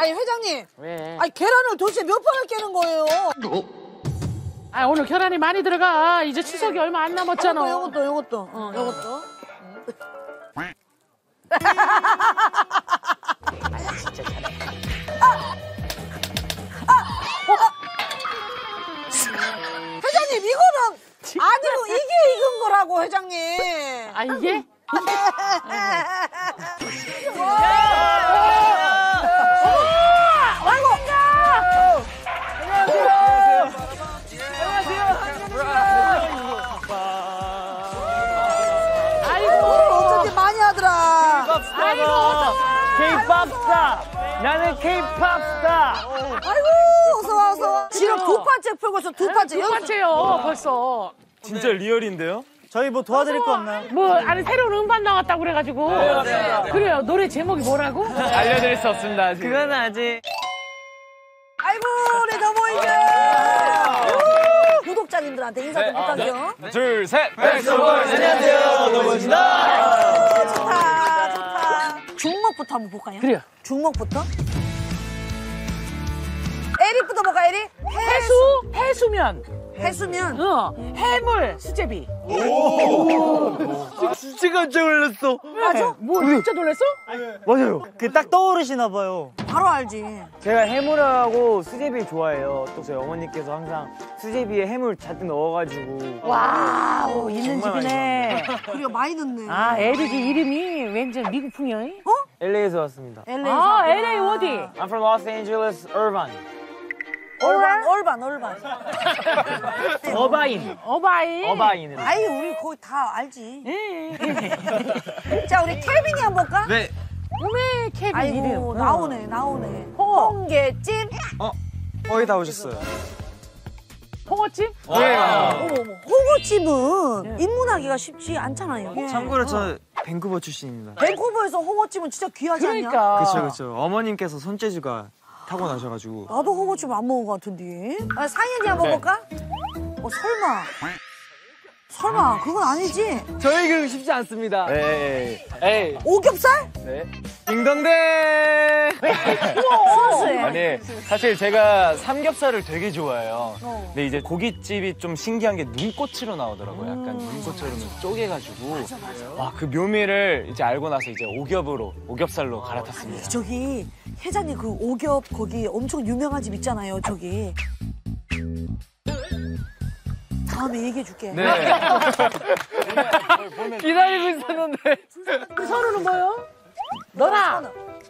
아니 회장님. 왜? 아니 계란을 도대체 몇 판을 깨는 거예요? 아 오늘 계란이 많이 들어가. 이제 추석이 얼마 안 남았잖아. 요것도. 진짜 잘해. 회장님 이거는 아니고 이게 익은 거라고 회장님. 아 이게? 어쩐지 많이 하더라. 아이고 K-pop 스타. 나는 K-pop 스타. 아이고 어서 와. 지금 두 판째 풀고 있어. 두 판째. 두 번째요 벌써. 진짜 리얼인데요? 저희 뭐 도와드릴 거 없나요? 뭐 아니 새로운 음반 나왔다고 그래가지고. 그래요. 노래 제목이 뭐라고? 알려드릴 수 없습니다, 아직. 그건 아직. 아이고 우리 너모이즈. 구독자님들한테 인사 좀 부탁해요. 둘, 셋! 안녕하세요. 너무진다. 좋다. 중목부터 한번 볼까요? 그래요. 중목부터. 에릭부터 볼까 에릭? 해수면. 해수면. 해물 수제비. 진짜 깜짝 놀랐어. 맞아? 뭐 진짜 놀랬어? 맞아요. 그 딱 떠오르시나 봐요. 바로 알지. 제가 해물하고 수제비 좋아해요. 또 저희 어머니께서 항상 수제비에 해물 잔뜩 넣어가지고. 와우 있는 집이네. 그리고 많이 넣네. 아 에릭이 이름이 왠지 미국풍이야. LA에서 왔습니다. LA. 아 LA 어디? I'm from Los Angeles, Irvine. 얼반. 어바인. 아이 우리 거기 다 알지. 자 우리 케빈이 한번 볼까? 네. 왜 케빈 아이고 이름? 나오네. 홍게찜. 거의 다 오셨어요. 홍어찜? 네. 어머. 홍어찜은 입문하기가 쉽지 않잖아요. 참고로 저 밴쿠버 출신입니다. 밴쿠버에서 홍어찜은 진짜 귀하지 않냐? 그러니까. 그쵸. 어머님께서 손재주가 타고나셔가지고. 나도 홍어찜 안 먹은 것 같은데. 아, 상현이 한번 볼까? 설마 그건 아니지? 저희 그 쉽지 않습니다. 에이. 오겹살? 네. 딩동댕! 순수해. 아니, 사실 제가 삼겹살을 되게 좋아해요. 근데 이제 고깃집이 좀 신기한 게 눈꽃으로 나오더라고요. 약간 눈꽃처럼 쪼개가지고. 맞아. 와, 그 묘미를 이제 알고 나서 이제 오겹살로 갈아탔습니다. 저기 회장님 그 오겹 거기 엄청 유명한 집 있잖아요. 저기. 다음에 얘기해줄게. 네. 기다리고 있었는데. 그 선우는 뭐요? 너라.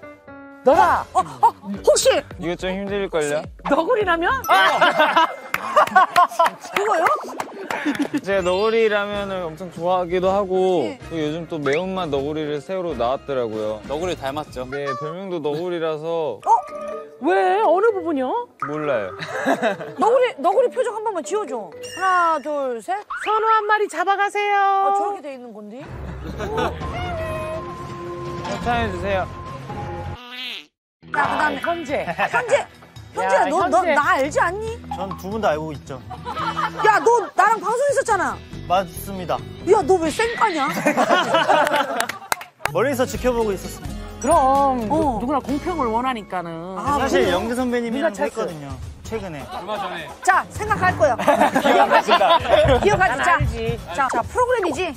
혹시 이거 좀 힘들걸요? 너구리라면? 그거요? 제가 너구리 라면을 엄청 좋아하기도 하고 또 요즘 또 매운맛 너구리를 새로 나왔더라고요. 너구리 닮았죠? 네, 별명도 너구리라서 왜? 어느 부분이요? 몰라요. 너구리 표정 한 번만 지어줘. 하나, 둘, 셋. 선우 한 마리 잡아가세요. 저렇게 돼 있는 건데. 협찬해주세요. 자, 그다음에 현재. 현재야, 너 현재. 나 알지 않니? 전 두 분 다 알고 있죠. 야, 너 나랑 방송했었잖아. 맞습니다. 야, 너 왜 쌩까냐? 멀리서 지켜보고 있었습니다. 그럼 누구나 공평을 원하니까는. 사실 그래요? 영재 선배님이랑 누가 했거든요. 최근에. 얼마 전에. 자, 생각할 거야. 기억하지. 난 알지. 자, 프로그램이지?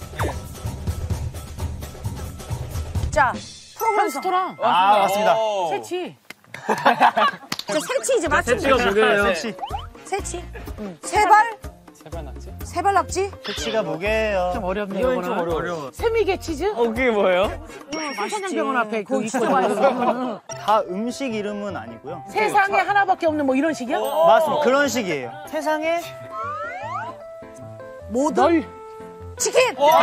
자, 프로그램. 스토랑 아, 맞습니다. 새치. 이제 새치 이제 맞춤. 뭐예요? 섹시. 새치. 세발? 세발 났지? 세발 낙지? 섹시가 뭐게요? 좀 어렵네요. 이건 좀 어려워. 세미게 치즈? 그게 뭐예요? 사냥병원 앞에 그 거기 진짜 있거든. 다 음식 이름은 아니고요. 세상에 하나밖에 없는 뭐 이런 식이야? 맞습니다. 그런 식이에요. 세상에 모든 치킨!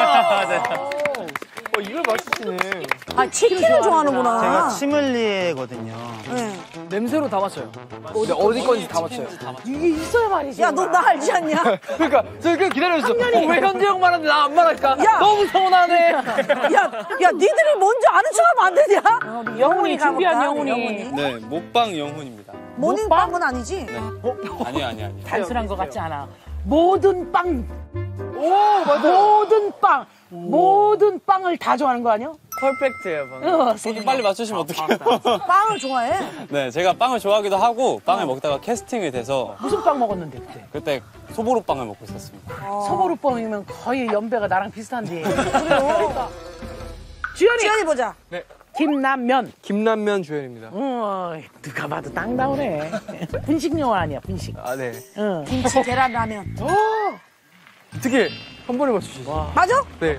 이걸 맞추시네. 아, 치킨을 좋아하는구나. 제가 치믈리에거든요. 네. 냄새로 다 맞춰요. 근데 어디 건지 다 맞춰요. 이게 있어야 말이지. 야, 너 나 알지 않냐? 그러니까 저 그냥 기다렸어. 왜 현재 형 말하는데 나 안 말할까? 야! 너무 서운하네. 야, 니들이 먼저 아는 척하면 안 되냐? 영훈이 준비한 가볼까? 영훈이. 네, 먹방 영훈입니다. 모닝빵은 아니지? 아니요. 단순한 것 같지 않아. 모든 빵. 오, 맞아. 모든 빵을 다 좋아하는 거 아니야? 퍼펙트예요, 방금. 그렇게 빨리 맞추시면 어떡해요? 빵을 좋아해? 네, 제가 빵을 좋아하기도 하고 빵을 먹다가 캐스팅이 돼서 무슨 빵 먹었는데 그때? 그때 소보루빵을 먹고 있었습니다. 소보루빵이면 거의 연배가 나랑 비슷한데. 그래요. 주연이 지연이 보자. 김남면. 김남면 주연입니다. 누가 봐도 딱 나오네. 분식 영화 아니야 분식. 아, 네. 응. 김치 계란 라면. 어떻게 한 번에 맞추시죠? 맞아? 네.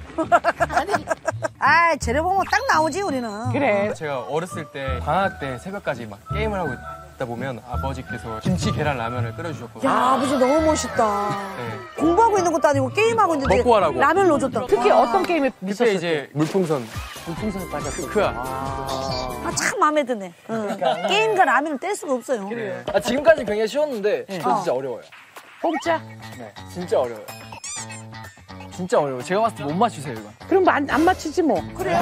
아, 쟤네 보면 딱 나오지 우리는. 그래. 제가 어렸을 때 방학 때 새벽까지 막 게임을 하고 있다 보면 아버지께서 김치 계란 라면을 끓여주셨거든요. 야, 아버지 너무 멋있다. 네. 공부하고 있는 것도 아니고 게임하고 있는데 먹고 하라고. 라면 넣어줬다. 특히 어떤 게임에 그때 미쳤을 때? 이제 물풍선. 물풍선에 빠졌어. 크야. 아, 참 마음에 드네. 응. 게임과 라면을 뗄 수가 없어요. 아, 지금까지 굉장히 쉬웠는데 저 진짜 어려워요. 공짜? 네. 진짜 어려워요. 진짜 어려워요. 제가 봤을 때 못 맞추세요, 이거. 그럼 안 맞히지 뭐. 그래.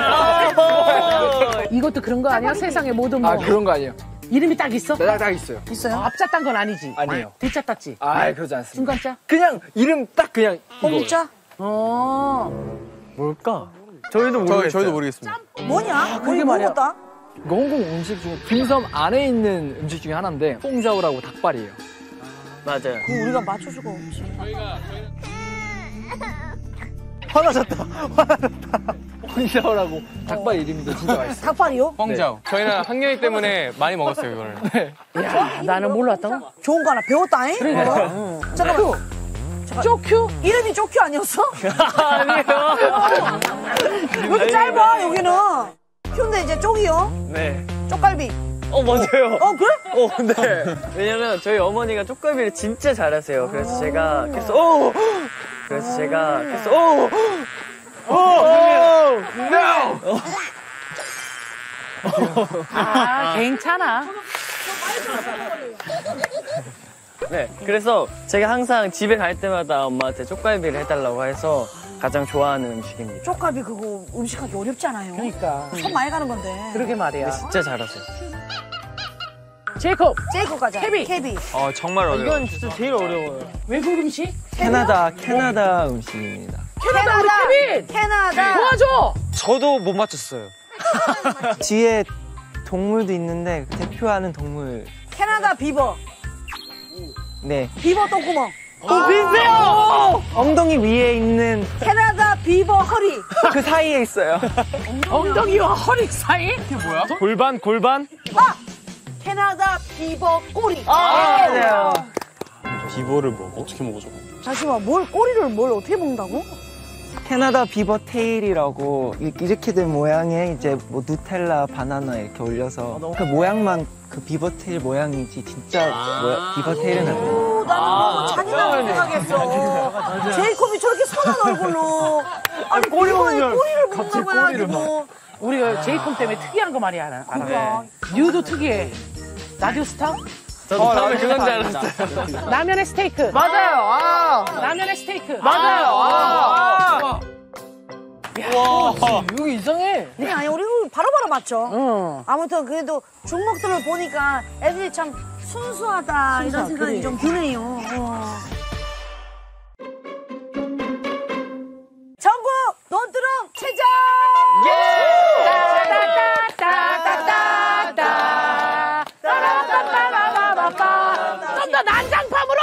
이것도 그런 거 아니야? 세상에 모든 뭐. 아, 그런 거 아니에요. 이름이 딱 있어? 딱 있어요. 있어요? 앞자 딴 건 아니지? 아니에요. 뒤자 땄지? 아, 그러지 않습니다. 중간자? 그냥 이름 딱 그냥 이거. 공짜? 뭘까? 저희도 모르겠어요. 저희도 모르겠습니다. 뭐냐? 그게 말이야. 모르겠다. 홍콩 음식 중에 딤섬 안에 있는 음식 중에 하나인데 퐁자오라고 닭발이에요. 맞아요. 그거 우리가 맞출 수가 없지. 퐁자오라고 닭발 이름인데 진짜 맛있어요. 닭발이요? 펑자오. 저희는 학년이 때문에 많이 먹었어요, 이거를. 야, 나는 몰랐다. 좋은 거 하나 배웠다잉? 그러니까. 잠깐만. 쪼큐? 이름이 쪼큐 아니었어? 아니에요. 왜 이렇게 짧아, 여기는? 큐인데 이제 쪽이요? 네. 쪽갈비. 맞아요. 그래? 네. 왜냐면 저희 어머니가 쪽갈비를 진짜 잘하세요. 그래서 제가 괜찮아. 네. 그래서 제가 항상 집에 갈 때마다 엄마한테 쪽갈비를 해달라고 해서 가장 좋아하는 음식입니다. 쪽갈비 그거 음식하기 어렵지 않아요? 그러니까. 손 많이 가는 건데. 그러게 말이야. 진짜 잘하세요. 제이콥, 제이콥 가자. 케비. 정말 어려워요. 이건 진짜 제일 어려워요. 외국 음식? 캐나다 음식입니다. 캐나다 우리 케빈! 캐나다. 도와줘! 저도 못 맞췄어요. 뒤에 동물도 있는데 대표하는 동물. 캐나다 비버. 네. 비버 똥구멍. 비세요! 엉덩이 위에 있는 캐나다 비버 허리. 그 사이에 있어요. 엉덩이와 허리 사이? 골반? 캐나다 비버 꼬리. 맞아요. 비보를 어떻게 먹어줘? 잠시만, 꼬리를 어떻게 먹는다고? 캐나다 비버 테일이라고 이렇게 된 모양에 이제 뭐 누텔라, 바나나 이렇게 올려서 그 모양만 그 비버 테일 모양이지 진짜 비버 테일은 아니에요. 나는 잔인하게 생각했어. 제이콥이 저렇게 선한 얼굴로. 아니, 꼬리를 먹는다고 해가지고. 우리가 제이콥 때문에 특이한 거 말이야. 알아. 그러니까. 뉴도 특이해. 라디오 스타? 나는 그건 줄 알았어요. 라면에 스테이크. 맞아요. 라면에 스테이크. 맞아요. 여기 이상해. 아니, 우리 바로바로 맞죠? 응. 아무튼 그래도 종목들을 보니까 애들이 참 순수하다 이런 생각이 좀 드네요. 전국 논두렁 체장! 좀 더 난장판으로!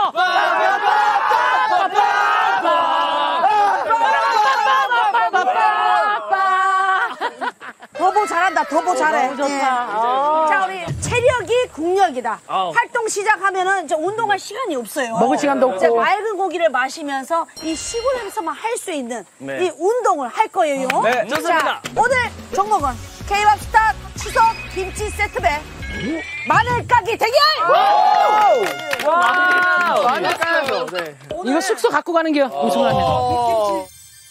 더보 잘한다. 더보 잘해. 너무 좋다. 예. 자, 우리 체력이 국력이다. 활동 시작하면은 이제 운동할 시간이 없어요. 먹을 시간도 이제 없고. 맑은 고기를 마시면서 이 시골에서만 할 수 있는 이 운동을 할 거예요. 네, 좋습니다. 자, 오늘 종목은 K-밥 스타 추석 김치 세트배 마늘 까기 대결! 많이 까야죠. 네. 이거 숙소 갖고 가는 겨. 우승하면.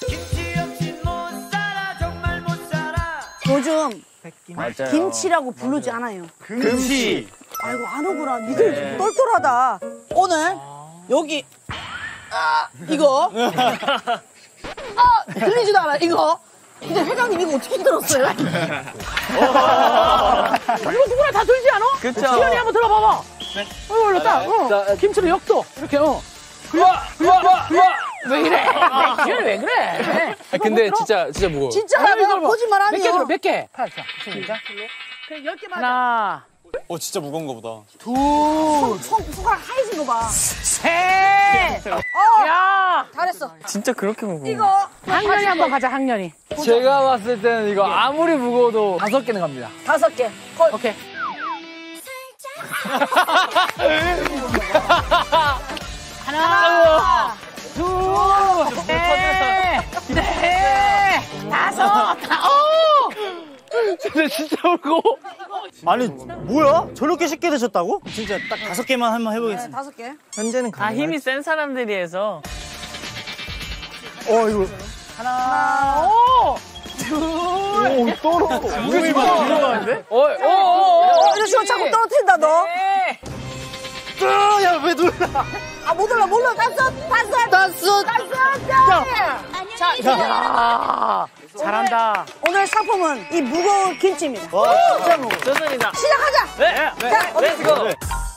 요즘 맞아요. 김치라고 부르지 않아요. 금시. 아이고, 안 오구나. 니들 똘똘하다. 오늘 여기 이거 들리지도 않아. 이거 근데 회장님 이거 어떻게 들었어요? 이거 누구나 다 들지 않아? 그쵸. 지연이 한번 들어봐봐. 네. 올렸다. 김치를 역도. 이렇게, 왜 이래? 왜 그래? 아, 근데 진짜 무거워. 진짜 내가 거짓말 몇 개 들어, 아니야. 몇 개? 팔자. 시작. 10개만. 하나, 진짜 무거운 거보다. 손가락 하얘진 거 봐. 셋! 야! 잘했어. 진짜 그렇게 무거워. 이거 학년이 한번 가자, 학년이. 제가 봤을 때는 이거 아무리 무거워도 5개는 갑니다. 5개. 오케이. 하나, 둘, 넷, 다섯, 근데 진짜 무거워. 아니 뭐야? 저렇게 쉽게 되셨다고? 진짜 딱 5개만 한번 해보겠습니다. 5개. 현재는 다 힘이 센 사람들이 해서. 이거 하나, 무게 막 들어가는데? 이거 지금 자꾸 떨어뜨린다, 너. 야왜 놀라? 아, 못 올라. 5. 야, 잘한다. 오늘 상품은 이 무거운 김치입니다. 진짜 무거워. 좋습니다. 시작하자. 네. 자, 렛츠고.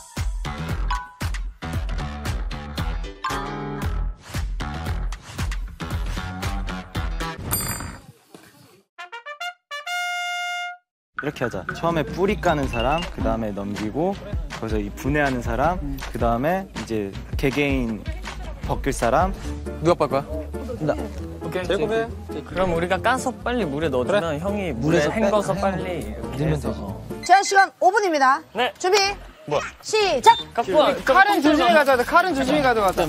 이렇게 하자. 처음에 뿌리 까는 사람, 그 다음에 넘기고, 거기서 이 분해하는 사람, 그 다음에 이제 개개인 벗길 사람. 누가 빨 거야? 오케이. 그럼 우리가 까서 빨리 물에 넣어주면 형이 물에 헹궈서 빨리 넣으면 되지. 제한 시간 5분입니다. 네. 준비. 시작. 칼은 조심히 가져가자. 칼은 조심히 가져가자.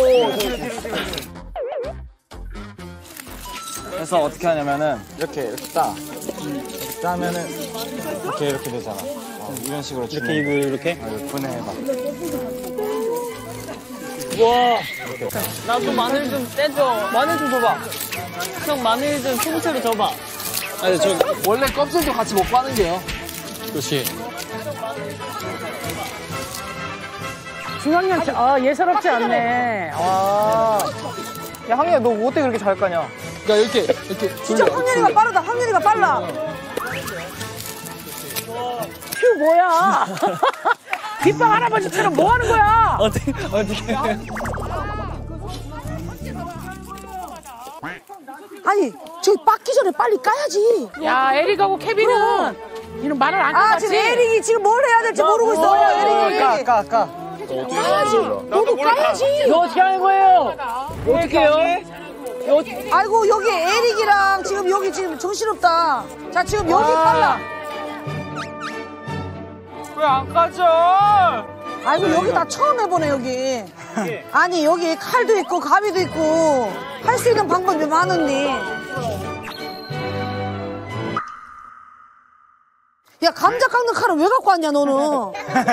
그래서 어떻게 하냐면은, 이렇게 따. 이렇게 따면은, 이렇게 되잖아. 이런 식으로 이렇게 이렇게. 분해해봐. 나도 마늘 좀 떼줘. 마늘 좀 줘봐. 형 마늘 좀 통째로 줘봐. 아니, 저 원래 껍질도 같이 먹고 하는 게요. 그렇지. 중학년, 예사롭지 않네. 야, 항이야, 너 어떻게 그렇게 잘 까냐? 그러니까 이렇게 진짜 황렬이가 빠르다. 황렬이가 빨라. 휴, 뭐야. 뒷방 할아버지처럼 뭐 하는 거야? 어떻게. 아니, 저기 빻기 전에 빨리 까야지. 야, 에릭하고 케빈은 이는 말을 안 지금 끝났지? 에릭이 지금 뭘 해야 될지 모르고 있어. 에릭이. 까. 까야지. 너도 까야지. 이거 어떻게 하는 거예요? 어떻게 해요? 아이고, 여기 에릭이랑 지금 여기 지금 정신없다. 자, 지금 여기 빨라. 왜 안 까져? 아이고, 여기 다 처음 해보네, 여기. 아니, 여기 칼도 있고, 가위도 있고, 할 수 있는 방법이 많은데. 야, 감자 깎는 칼은 왜 갖고 왔냐, 너는?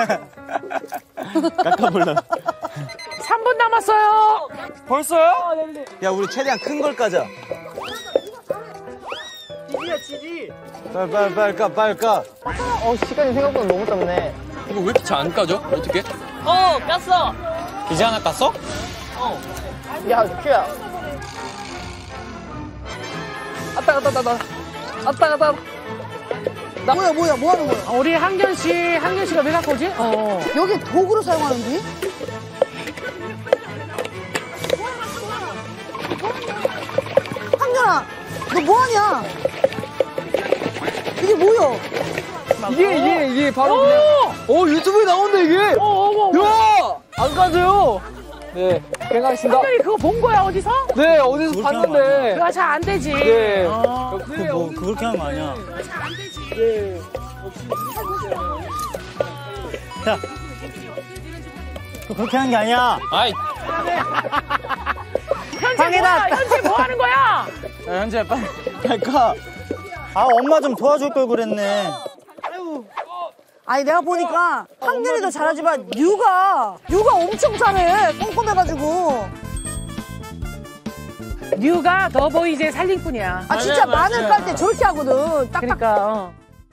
깎아볼라. 3분 남았어요. 벌써요? 야, 우리 최대한 큰 걸 까자. 빨리 까. 시간이 생각보다 너무 짧네. 이거 왜 이렇게 잘 안 까져? 어떻게? 깠어. 이제 하나 깠어? 야, 큐야. 아따. 뭐야, 뭐 하는 거야? 우리 한견 씨가 왜 갖고 오지? 여기 도구로 사용하는데? 황렬아, 너 뭐하냐? 이게 뭐야? 이게 바로 그냥. 유튜브에 나온다, 이게. 야! 안 까져요. 네, 생각하겠습니다. 한견이 그거 본 거야, 어디서? 네, 어디서 봤는데. 그거 잘 안 되지. 네. 그렇게 하는 거 아니야? 야, 그렇게 하는 게 아니야. 아이, 현재 뭐 하는 거야? 현재 빨리. 까. 엄마 좀 도와줄 걸 그랬네. 아니, 내가 보니까 황렬이도 잘하지만 류가 엄청 잘해. 꼼꼼해가지고. 류가 더보이즈의 살림꾼이야. 진짜 마늘 깔 때 저렇게 하거든. 그러니까.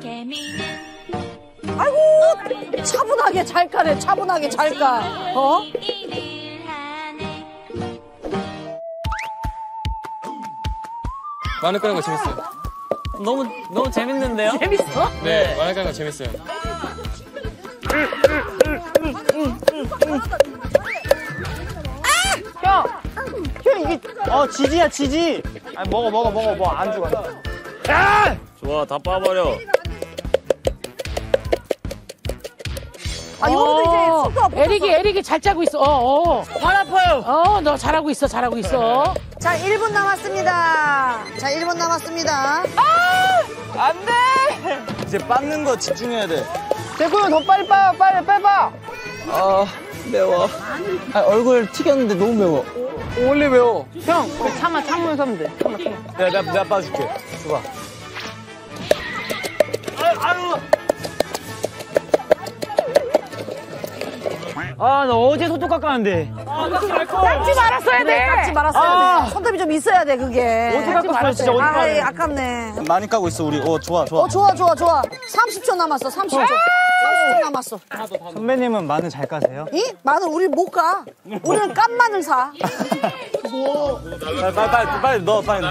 아이고, 차분하게 잘 까네. 차분하게 잘 까. 마늘 까는 거 재밌어요. 너무 재밌는데요? 재밌어? 네, 마늘 까는 거 재밌어요. 형, 이게 지지야, 지지. 아니, 먹어. 뭐 안 죽어. 좋아, 다 빠버려. 아, 이거도 이제 속도가 붙었어. 에릭이 잘 짜고 있어. 발 아파요. 너 잘하고 있어. 자, 1분 남았습니다. 이제 빻는 거 집중해야 돼. 대구야, 더 빨리 빠. 아, 매워. 아, 얼굴 튀겼는데 너무 매워. 원래 매워. 참으면서 하면 돼. 내가 빠줄게. 줘봐. 아, 나 어제 소독 깎았는데. 깎지 말았어야 돼. 깎지 말았어야 돼. 손잡이 좀 있어야 돼, 그게. 어디 깎았어요, 진짜 어디 깎았어요. 아깝네. 많이 까고 있어, 우리. 좋아. 좋아. 30초 남았어, 30초. 30초 남았어. 선배님은 마늘 잘 까세요? 이? 마늘 우리 못 가. 우리는 깐 마늘 사. 빨리 넣어, 빨리.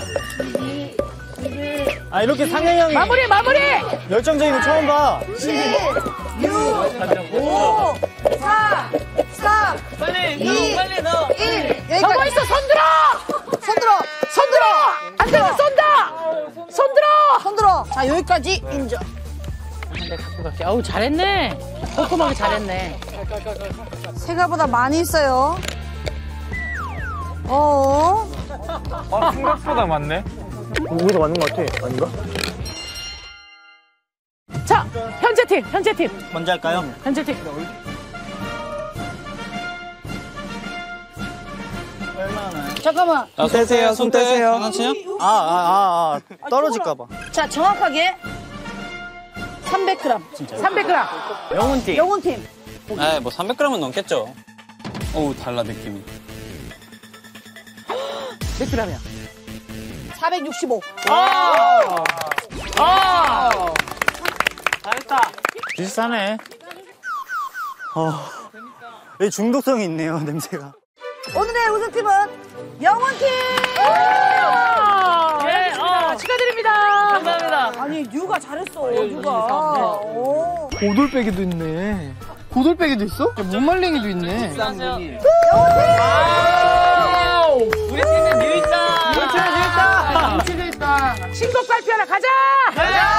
아, 이렇게 상현 형이 마무리. 열정적인 거 처음 봐. 7, 6, 5, 4, 3, 2, 1. 저거 여기까지. 있어. 손 들어. 안 되면 쏜다. 손 들어. 자, 여기까지 인정. 어우, 잘했네. 꼼꼼하게 잘했네. 생각보다 많이 있어요. 어. 생각보다 많네. 우리가 맞는 거 같아. 아닌가? 자, 현재팀. 먼저 할까요? 현재팀. 잠깐만. 손 떼세요. 손 떼세요. 장난치냐? 떨어질까봐. 자, 정확하게 300g. 300g. 영훈팀. 네, 뭐 300g은 넘겠죠. 어우, 달라, 느낌이. 몇 g이야? 465. 비슷하네. 이 중독성이 있네요, 냄새가. 오늘의 우승팀은 영훈팀! 축하드립니다. 감사합니다. 아니, 뉴가 잘했어, 뉴가. 오. 고돌빼기도 있네. 고돌빼기도 있어? 무말랭이도 있네. 신곡 발표하러 가자.